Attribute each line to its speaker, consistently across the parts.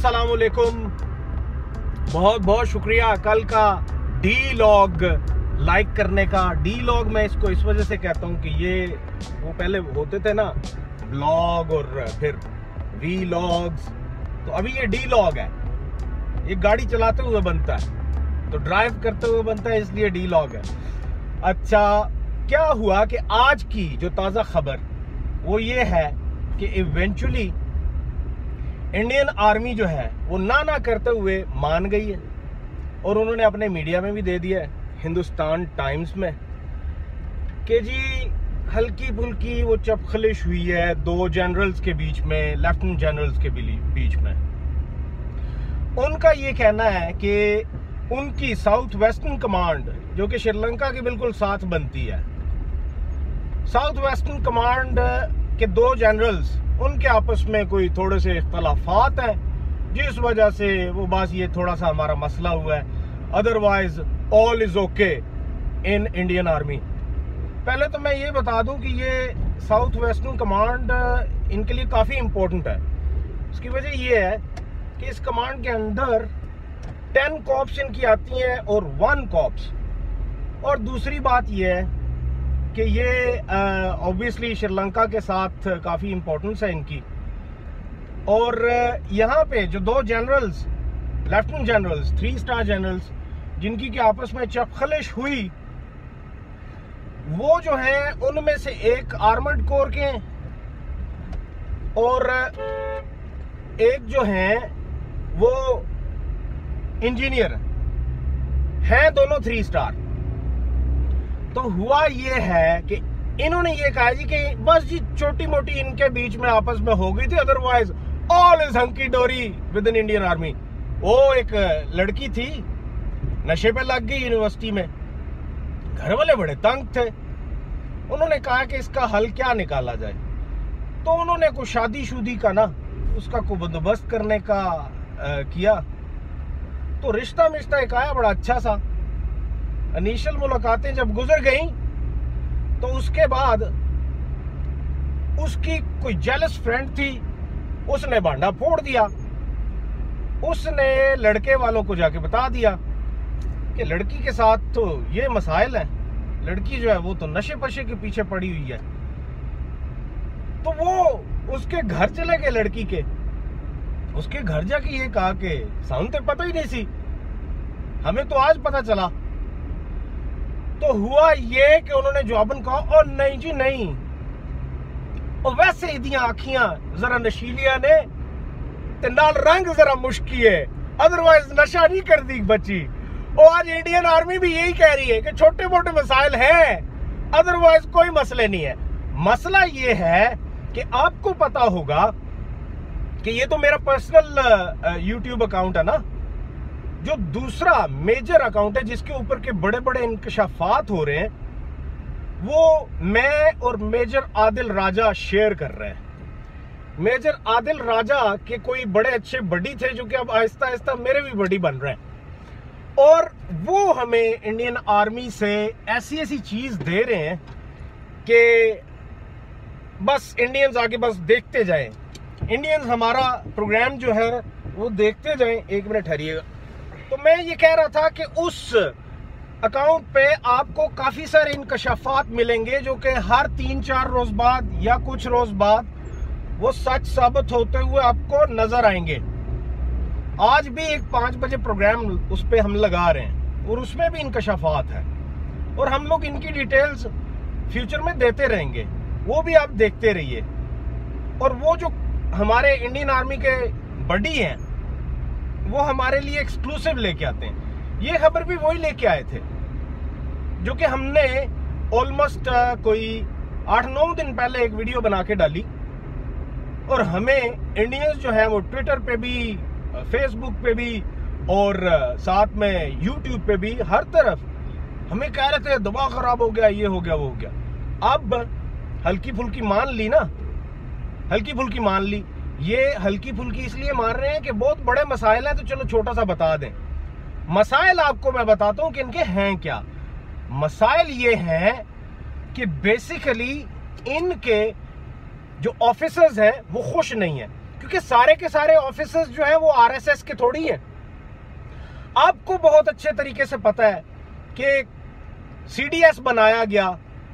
Speaker 1: अस्सलामुअलैकुम। बहुत बहुत शुक्रिया कल का डी लॉग लाइक करने का। डी लॉग मैं इसको इस वजह से कहता हूँ कि ये वो पहले होते थे ना ब्लॉग और फिर वी लॉग्स, तो अभी ये डी लॉग है। ये गाड़ी चलाते हुए बनता है तो ड्राइव करते हुए बनता है, इसलिए डी लॉग है। अच्छा, क्या हुआ कि आज की जो ताज़ा खबर वो ये है कि इवेंचुअली इंडियन आर्मी जो है वो ना करते हुए मान गई है और उन्होंने अपने मीडिया में भी दे दिया है, हिंदुस्तान टाइम्स में, कि जी हल्की फुल्की वो चपखलिश हुई है दो जनरल्स के बीच में, लेफ्टिनेंट जनरल्स के बीच में। उनका ये कहना है कि उनकी साउथ वेस्टर्न कमांड, जो कि श्रीलंका के बिल्कुल साथ बनती है, साउथ वेस्टर्न कमांड के दो जनरल्स, उनके आपस में कोई थोड़े से इख्तलाफात हैं, जिस वजह से वो बस ये थोड़ा सा हमारा मसला हुआ है। Otherwise all is okay in Indian army. पहले तो मैं ये बता दूं कि ये साउथ वेस्टर्न कमांड इनके लिए काफ़ी इम्पोर्टेंट है। उसकी वजह ये है कि इस कमांड के अंदर 10 कॉप्स इनकी आती हैं और 1 कॉप्स। और दूसरी बात ये है कि ये ऑब्वियसली श्रीलंका के साथ काफ़ी इम्पोर्टेंस है इनकी। और यहाँ पे जो दो generals, lieutenant generals, 3 star generals, जिनकी के आपस में चपखलिश हुई, वो जो है उनमें से एक आर्मर्ड कोर के हैं और एक जो हैं वो इंजीनियर हैं, दोनों 3 स्टार। तो हुआ ये है कि इन्होंने ये कहा जी कि बस जी छोटी मोटी इनके बीच में आपस में हो गई थी, अदरवाइज ऑल इज हंकी डोरी विद इन इंडियन आर्मी। वो एक लड़की थी, नशे पे लग गई यूनिवर्सिटी में, घर वाले बड़े तंग थे। उन्होंने कहा कि इसका हल क्या निकाला जाए, तो उन्होंने कुछ शादी शुदी का ना उसका को बंदोबस्त करने का किया। तो रिश्ता मिश्ता एक आया बड़ा अच्छा सा। इनिशियल मुलाकातें जब गुजर गई तो उसके बाद उसकी कोई जेलस फ्रेंड थी, उसने भांडा फोड़ दिया। उसने लड़के वालों को जाके बता दिया कि लड़की के साथ तो ये मसाइल है, लड़की जो है वो तो नशे पशे के पीछे पड़ी हुई है। तो वो उसके घर चले गए लड़की के। उसके घर जाके ये कहा कि साउंड तो पता ही नहीं सी, हमें तो आज पता चला। तो हुआ ये कि उन्होंने जवाबन कहा, और नहीं जी नहीं, और वैसे इदियां आखियां जरा नशीलिया ने ते नाल रंग जरा मुश्की है, अदरवाइज नशा नहीं कर दी बच्ची। और आज इंडियन आर्मी भी यही कह रही है कि छोटे मोटे मसाइल हैं, अदरवाइज कोई मसले नहीं है। मसला ये है कि आपको पता होगा कि ये तो मेरा पर्सनल यूट्यूब अकाउंट है ना, जो दूसरा मेजर अकाउंट है जिसके ऊपर के बड़े बड़े इंकशाफात हो रहे हैं, वो मैं और मेजर आदिल राजा शेयर कर रहे हैं। मेजर आदिल राजा के कोई बड़े अच्छे बडी थे जो कि अब आहिस्ता आहिस्ता मेरे भी बडी बन रहे हैं, और वो हमें इंडियन आर्मी से ऐसी ऐसी चीज दे रहे हैं कि बस इंडियंस आगे बस देखते जाएं। इंडियंस हमारा प्रोग्राम जो है वो देखते जाएं। एक मिनट ठहरिएगा। तो मैं ये कह रहा था कि उस अकाउंट पे आपको काफी सारे इंकशाफात मिलेंगे जो कि हर 3-4 रोज बाद या कुछ रोज बाद वो सच साबित होते हुए आपको नजर आएंगे। आज भी एक 5 बजे प्रोग्राम उस पे हम लगा रहे हैं और उसमें भी इंकशाफात है, और हम लोग इनकी डिटेल्स फ्यूचर में देते रहेंगे, वो भी आप देखते रहिए। और वो जो हमारे इंडियन आर्मी के बडी हैं वो हमारे लिए एक्सक्लूसिव लेके आते हैं। ये खबर भी वही लेके आए थे जो कि हमने ऑलमोस्ट कोई 8-9 दिन पहले एक वीडियो बना के डाली, और हमें इंडियंस जो है वो ट्विटर पे भी, फेसबुक पे भी और साथ में यूट्यूब पे भी, हर तरफ हमें कह रहे थे दिमाग खराब हो गया, ये हो गया, वो हो गया। अब हल्की फुल्की मान ली ना, हल्की फुल्की मान ली। ये हल्की फुल्की इसलिए मान रहे हैं कि बहुत बड़े मसाइल हैं, तो चलो छोटा सा बता दें। मसाइल आपको मैं बताता हूं कि इनके हैं क्या। मसाइल ये हैं कि बेसिकली इनके जो ऑफिसर्स हैं वो खुश नहीं है, क्योंकि सारे के सारे ऑफिसर्स जो है वो आरएसएस के थोड़ी हैं। आपको बहुत अच्छे तरीके से पता है कि सीडीएस बनाया गया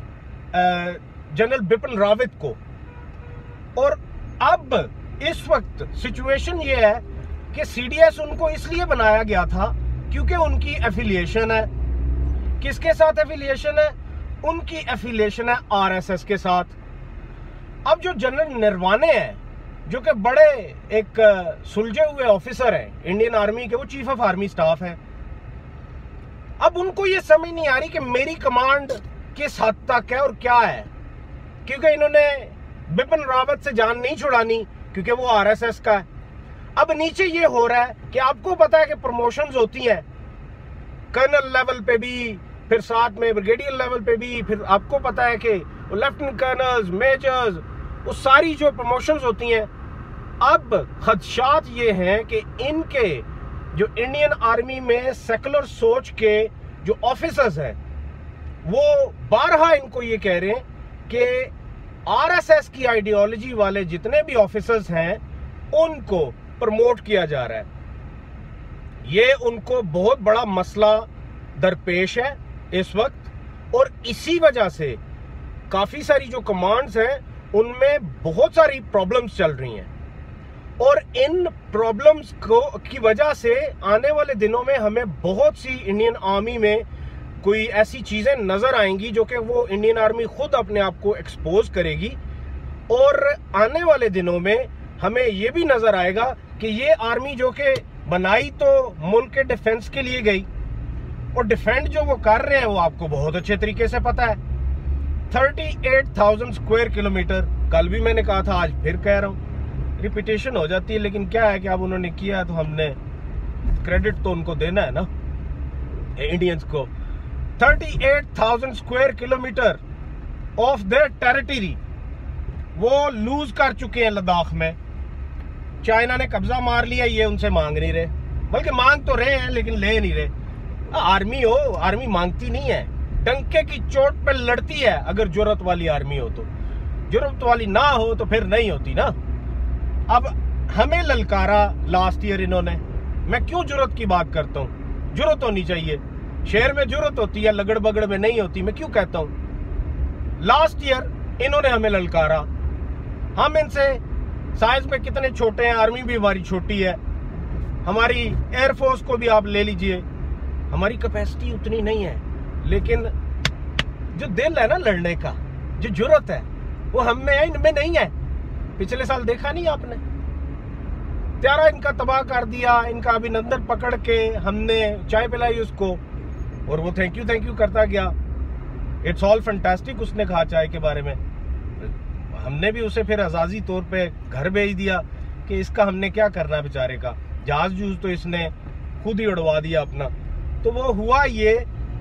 Speaker 1: जनरल बिपिन रावत को, और अब इस वक्त सिचुएशन ये है कि सीडीएस उनको इसलिए बनाया गया था क्योंकि उनकी एफिलिएशन है। किसके साथ एफिलिएशन है? उनकी एफिलिएशन है आरएसएस के साथ। अब जो जनरल नरवाने हैं, जो कि बड़े एक सुलझे हुए ऑफिसर हैं इंडियन आर्मी के, वो चीफ ऑफ आर्मी स्टाफ हैं, अब उनको ये समझ नहीं आ रही कि मेरी कमांड किस हद तक है और क्या है, क्योंकि इन्होंने बिपिन रावत से जान नहीं छुड़ानी क्योंकि वो आरएसएस का है। अब नीचे ये हो रहा है कि आपको पता है कि प्रमोशंस होती हैं कर्नल लेवल पे भी, फिर साथ में ब्रिगेडियर लेवल पे भी, फिर आपको पता है कि लेफ्टिनेंट कर्नल्स, मेजर्स, वो सारी जो प्रमोशंस होती हैं। अब खदशात ये हैं कि इनके जो इंडियन आर्मी में सेकुलर सोच के जो ऑफिसर्स हैं वो बारहा इनको ये कह रहे हैं कि आरएसएस की आइडियोलॉजी वाले जितने भी ऑफिसर्स हैं उनको प्रमोट किया जा रहा है। ये उनको बहुत बड़ा मसला दरपेश है इस वक्त, और इसी वजह से काफी सारी जो कमांड्स हैं उनमें बहुत सारी प्रॉब्लम्स चल रही हैं, और इन प्रॉब्लम्स की वजह से आने वाले दिनों में हमें बहुत सी इंडियन आर्मी में कोई ऐसी चीजें नजर आएंगी जो कि वो इंडियन आर्मी खुद अपने आप को एक्सपोज करेगी, और आने वाले दिनों में हमें ये भी नजर आएगा कि ये आर्मी जो कि बनाई तो मुल्क के डिफेंस के लिए गई, और डिफेंड जो वो कर रहे हैं वो आपको बहुत अच्छे तरीके से पता है। 38,000 स्क्वायर किलोमीटर, कल भी मैंने कहा था, आज फिर कह रहा हूं, रिपीटेशन हो जाती है, लेकिन क्या है कि अब उन्होंने किया तो हमने क्रेडिट तो उनको देना है ना इंडियंस को। 38,000 square kilometre of their territory वो लूज कर चुके हैं लद्दाख में। चाइना ने कब्जा मार लिया, ये उनसे मांग नहीं रहे, बल्कि मांग तो रहे हैं लेकिन ले नहीं रहे। आर्मी हो, आर्मी मांगती नहीं है, डंके की चोट पे लड़ती है। अगर जरूरत वाली आर्मी हो तो, जरूरत वाली ना हो तो फिर नहीं होती ना। अब हमें ललकारा लास्ट ईयर इन्होंने, मैं क्यों जरूरत की बात करता हूँ, जरूरत होनी चाहिए, शहर में जरूरत होती है, लगड़ बगड़ में नहीं होती, मैं क्यों कहता हूँ। लास्ट ईयर इन्होंने हमें ललकारा, हम इनसे साइज में कितने छोटे हैं, आर्मी भी हमारी छोटी है, हमारी एयरफोर्स को भी आप ले लीजिए, हमारी कैपेसिटी उतनी नहीं है, लेकिन जो दिल है ना लड़ने का, जो जरूरत है वो हम में है, इनमें नहीं है। पिछले साल देखा नहीं आपने, त्यारा इनका तबाह कर दिया, इनका अभिनंदन पकड़ के हमने चाय पिलाई उसको, और वो थैंक यू करता गया, इट्स ऑल फैंटास्टिक उसने कहा चाय के बारे में। हमने भी उसे फिर अजाजी तौर पे घर भेज दिया कि इसका हमने क्या करना बेचारे का, जहाज जूझ तो इसने खुद ही उड़वा दिया अपना। तो वो हुआ ये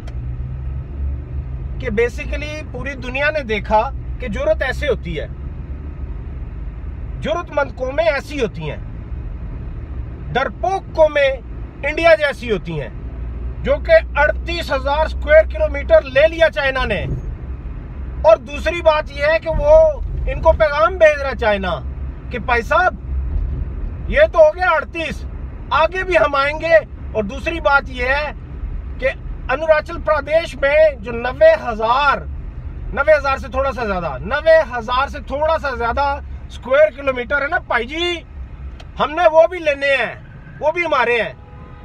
Speaker 1: कि बेसिकली पूरी दुनिया ने देखा कि जरूरत ऐसे होती है, जरूरतमंद कौमें ऐसी होती हैं, डरपोक कौमें इंडिया जैसी होती हैं, जो कि 38,000 स्क्वायर किलोमीटर ले लिया चाइना ने। और दूसरी बात यह है कि वो इनको पैगाम भेज रहा चाइना कि भाई साहब ये तो हो गया 38, आगे भी हम आएंगे। और दूसरी बात यह है कि अरुणाचल प्रदेश में जो 90,000 से थोड़ा सा ज्यादा, 90,000 से थोड़ा सा ज्यादा स्क्वायर किलोमीटर है ना भाई जी, हमने वो भी लेने हैं, वो भी हमारे हैं,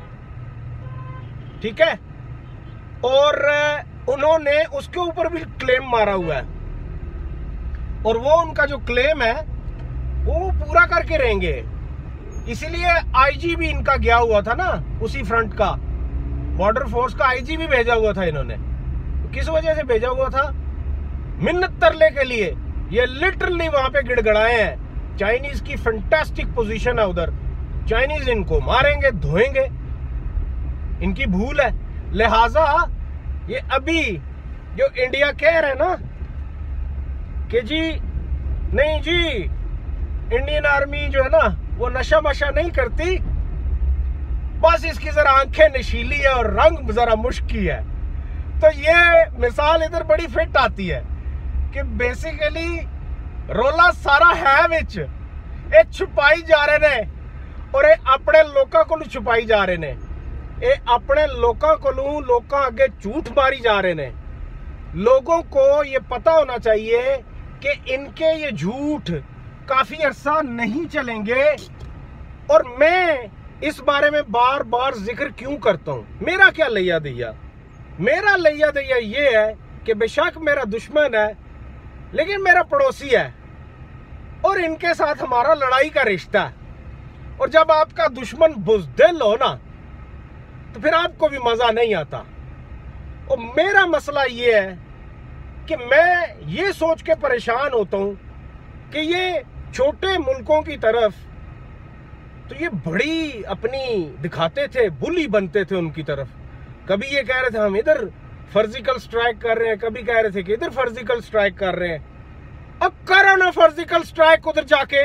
Speaker 1: ठीक है। और उन्होंने उसके ऊपर भी क्लेम मारा हुआ है, और वो उनका जो क्लेम है वो पूरा करके रहेंगे। इसीलिए आईजी भी इनका गया हुआ था ना, उसी फ्रंट का, बॉर्डर फोर्स का आईजी भी भेजा हुआ था इन्होंने। किस वजह से भेजा हुआ था? मिन्नत तरले के लिए। ये लिटरली वहां पे गिड़गड़ाए हैं। चाइनीज की फैंटास्टिक पोजीशन है उधर, चाइनीज इनको मारेंगे धोएंगे, इनकी भूल है। लिहाजा ये अभी जो इंडिया कह रहे हैं ना कि जी नहीं जी इंडियन आर्मी जो है ना वो नशा मशा नहीं करती, बस इसकी जरा आंखें नशीली है और रंग जरा मुश्की है। तो ये मिसाल इधर बड़ी फिट आती है कि बेसिकली रोला सारा है विच, ये छुपाई जा रहे ने और ये अपने लोगों को छुपाई जा रहे ने, ये अपने लोगों को लोगों आगे झूठ मारी जा रहे ने। लोगों को ये पता होना चाहिए कि इनके ये झूठ काफी अरसा नहीं चलेंगे। और मैं इस बारे में बार बार जिक्र क्यों करता हूं? मेरा क्या लैया दैया? मेरा लैया दैया ये है कि बेशक मेरा दुश्मन है लेकिन मेरा पड़ोसी है और इनके साथ हमारा लड़ाई का रिश्ता है। और जब आपका दुश्मन बुज़दिल हो ना तो फिर आपको भी मजा नहीं आता। और मेरा मसला ये है कि मैं ये सोच के परेशान होता हूं कि ये छोटे मुल्कों की तरफ तो ये बड़ी अपनी दिखाते थे, बुली बनते थे उनकी तरफ। कभी ये कह रहे थे हम इधर सर्जिकल स्ट्राइक कर रहे हैं, कभी कह रहे थे कि इधर सर्जिकल स्ट्राइक कर रहे हैं। अब करो ना सर्जिकल स्ट्राइक, उधर जाके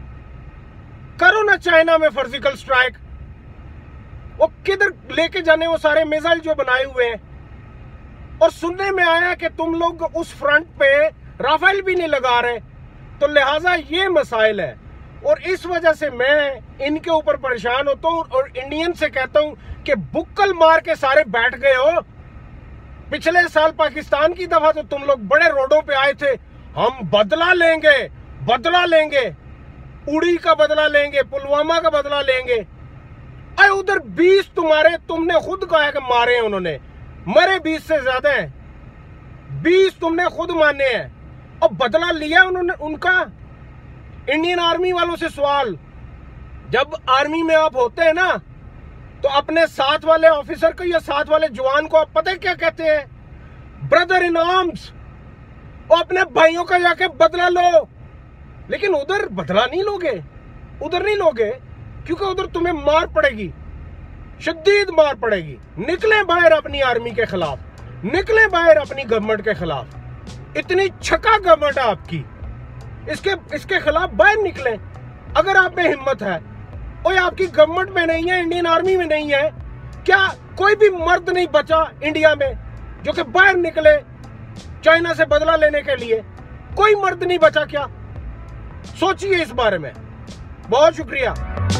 Speaker 1: करो ना चाइना में सर्जिकल स्ट्राइक। वो किधर लेके जाने वो सारे मिसाइल जो बनाए हुए हैं। और सुनने में आया कि तुम लोग उस फ्रंट पे राफेल भी नहीं लगा रहे, तो लिहाजा ये मसाइल है। और इस वजह से मैं इनके ऊपर परेशान होता हूं और इंडियन से कहता हूं कि बुक्कल मार के सारे बैठ गए हो। पिछले साल पाकिस्तान की दफा तो तुम लोग बड़े रोडों पे आए थे, हम बदला लेंगे, बदला लेंगे, उड़ी का बदला लेंगे, पुलवामा का बदला लेंगे। अरे उधर 20 तुमने खुद कहा कि मारे हैं, उन्होंने मरे 20 से ज्यादा हैं, 20 तुमने खुद माने हैं और बदला लिया उन्होंने उनका। इंडियन आर्मी वालों से सवाल, जब आर्मी में आप होते हैं ना तो अपने साथ वाले ऑफिसर को या साथ वाले जवान को आप पता है क्या कहते हैं? Brother in arms. और अपने भाइयों का जाके बदला लो। लेकिन उधर बदला नहीं लोगे, उधर नहीं लोगे क्योंकि उधर तुम्हें मार पड़ेगी, शदीद मार पड़ेगी। निकले बाहर अपनी आर्मी के खिलाफ, निकले बाहर अपनी गवर्नमेंट के खिलाफ। इतनी छक्का गवर्नमेंट है आपकी, इसके खिलाफ बाहर निकले अगर आप में हिम्मत है। और आपकी गवर्नमेंट में नहीं है, इंडियन आर्मी में नहीं है, क्या कोई भी मर्द नहीं बचा इंडिया में जो कि बाहर निकले चाइना से बदला लेने के लिए? कोई मर्द नहीं बचा क्या? सोचिए इस बारे में। बहुत शुक्रिया।